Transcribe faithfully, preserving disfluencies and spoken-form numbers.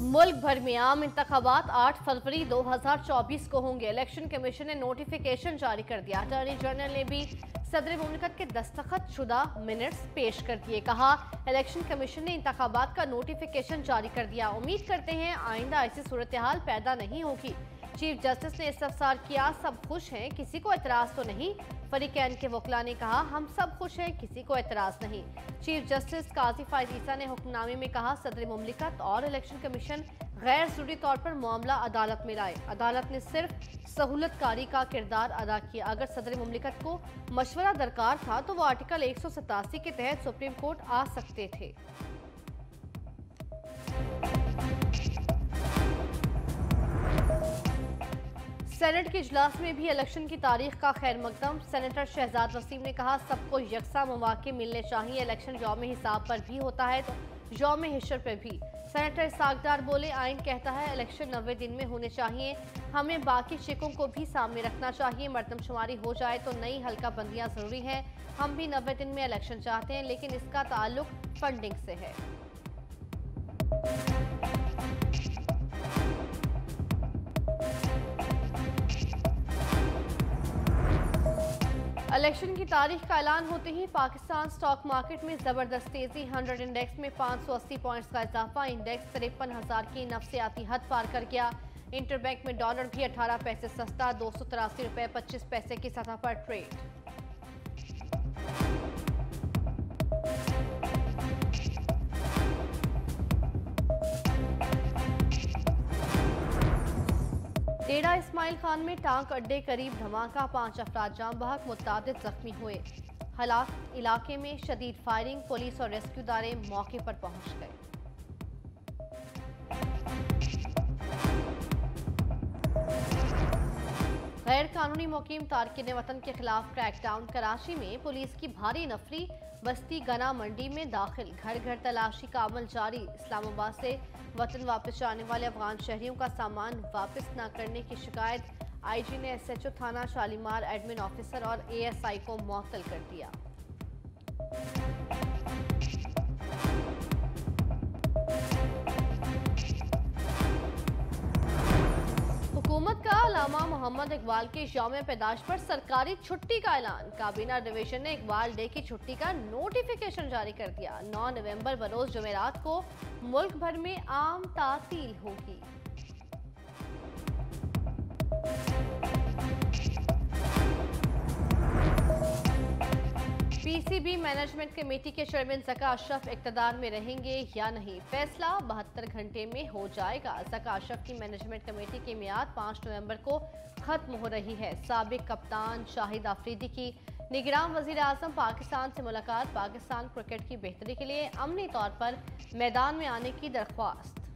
मुल्क भर में आम इंतखाबात आठ फरवरी दो हजार चौबीस को होंगे। इलेक्शन कमीशन ने नोटिफिकेशन जारी कर दिया। अटॉर्नी जनरल ने भी सदर मुमलिकत के दस्तखत शुदा मिनट्स पेश कर दिए। कहा, इलेक्शन कमीशन ने इंतखाबात का नोटिफिकेशन जारी कर दिया। उम्मीद करते हैं आइंदा ऐसी सूरत हाल पैदा नहीं होगी। चीफ जस्टिस ने इस्तफसार किया, सब खुश हैं, किसी को एतराज तो नहीं। फरीकैन के वकला ने कहा, हम सब खुश हैं, किसी को एतराज नहीं। चीफ जस्टिस काजी फायद ईसा ने हुक्मनामे में कहा, सदर मुमलिकत और इलेक्शन कमीशन गैर जरूरी तौर पर मामला अदालत में लाए। अदालत ने सिर्फ सहूलतकारी का किरदार अदा किया। अगर सदर मुमलिकत को मशवरा दरकार था तो वो आर्टिकल एक सौ सतासी के तहत सुप्रीम कोर्ट आ सकते थे। सेनेट के इजलास में भी इलेक्शन की तारीख का खैर मकदम। सेनेटर शहजाद वसीम ने कहा, सबको यकसा मौके मिलने चाहिए। इलेक्शन यौम हिसाब पर भी होता है तो यौम हिशर पर भी। सेनेटर इसाकदार बोले, आइन कहता है इलेक्शन नब्बे दिन में होने चाहिए, हमें बाकी शिकों को भी सामने रखना चाहिए। मरदमशुमारी हो जाए तो नई हल्का बंदियाँ जरूरी हैं। हम भी नब्बे दिन में इलेक्शन चाहते हैं, लेकिन इसका ताल्लुक फंडिंग से है। इलेक्शन की तारीख का ऐलान होते ही पाकिस्तान स्टॉक मार्केट में जबरदस्त तेजी। हंड्रेड इंडेक्स में पाँच सौ अस्सी पॉइंट्स का इजाफा। इंडेक्स तिरपन हजार की नफसियाती हद पार कर गया। इंटरबैंक में डॉलर भी अठारह पैसे सस्ता, दो सौ तिरासी रुपये पच्चीस पैसे की सतह पर ट्रेड। डेरा इस्माइल खान में टांक अड्डे करीब धमाका, पांच अफराद जाम बहक, मुतादिद जख्मी हुए। हालात इलाके में शदीद फायरिंग, पुलिस और रेस्क्यू दारे मौके पर पहुंच गए। गैर कानूनी मुकीम तारकिन वतन के खिलाफ क्रैकडाउन। कराची में पुलिस की भारी नफरी, बस्ती गना मंडी में दाखिल, घर घर तलाशी का अमल जारी। इस्लामाबाद से वतन वापस जाने वाले अफगान शहरियों का सामान वापस न करने की शिकायत। आईजी ने एसएचओ थाना शालीमार, एडमिन ऑफिसर और एएसआई को मुअत्तल कर दिया। हुकूमत का अल्लामा मोहम्मद इकबाल के यौम पैदाश पर सरकारी छुट्टी का ऐलान। काबीना डिवीजन ने इकबाल डे की छुट्टी का नोटिफिकेशन जारी कर दिया। नौ नवंबर बरोज जुमेरात को मुल्क भर में आम तातील होगी। पीसीबी मैनेजमेंट कमेटी के चेयरमैन ज़का अशरफ इक़्तिदार में रहेंगे या नहीं, फैसला बहत्तर घंटे में हो जाएगा। ज़का अशरफ की मैनेजमेंट कमेटी की मियाद पाँच नवंबर को खत्म हो रही है। साबिक कप्तान शाहिद आफरीदी की निगरान वज़ीर आज़म पाकिस्तान से मुलाकात। पाकिस्तान क्रिकेट की बेहतरी के लिए अमनी तौर पर मैदान में आने की दरख्वास्त।